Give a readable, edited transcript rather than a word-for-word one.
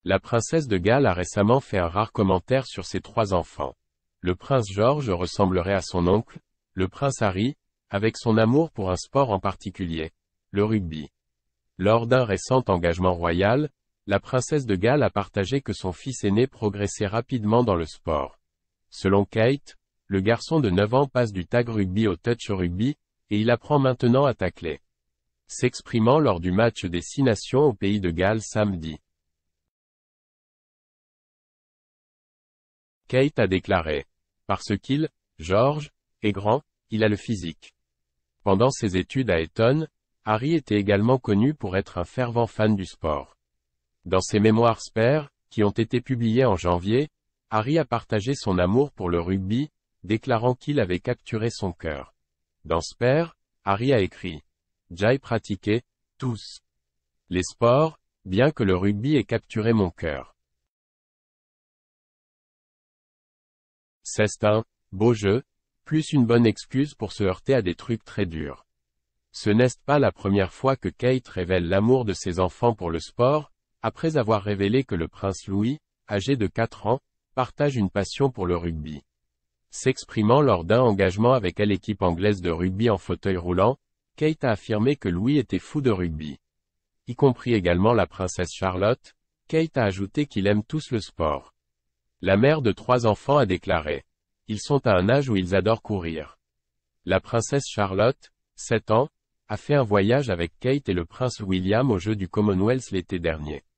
La princesse de Galles a récemment fait un rare commentaire sur ses 3 enfants. Le prince George ressemblerait à son oncle, le prince Harry, avec son amour pour un sport en particulier, le rugby. Lors d'un récent engagement royal, la princesse de Galles a partagé que son fils aîné progressait rapidement dans le sport. Selon Kate, le garçon de 9 ans passe du tag rugby au touch rugby, et il apprend maintenant à tacler. S'exprimant lors du match des 6 nations au pays de Galles samedi. Kate a déclaré: « Parce qu'il, George, est grand, il a le physique. » Pendant ses études à Eton, Harry était également connu pour être un fervent fan du sport. Dans ses mémoires Spare, qui ont été publiés en janvier, Harry a partagé son amour pour le rugby, déclarant qu'il avait capturé son cœur. Dans Spare, Harry a écrit: « J'ai pratiqué, tous les sports, bien que le rugby ait capturé mon cœur. C'est un beau jeu, plus une bonne excuse pour se heurter à des trucs très durs. » Ce n'est pas la première fois que Kate révèle l'amour de ses enfants pour le sport, après avoir révélé que le prince Louis, âgé de 4 ans, partage une passion pour le rugby. S'exprimant lors d'un engagement avec l'équipe anglaise de rugby en fauteuil roulant, Kate a affirmé que Louis était fou de rugby. Y compris également la princesse Charlotte, Kate a ajouté qu'il aime tous le sport. La mère de 3 enfants a déclaré: « Ils sont à un âge où ils adorent courir. » La princesse Charlotte, 7 ans, a fait un voyage avec Kate et le prince William aux Jeux du Commonwealth l'été dernier.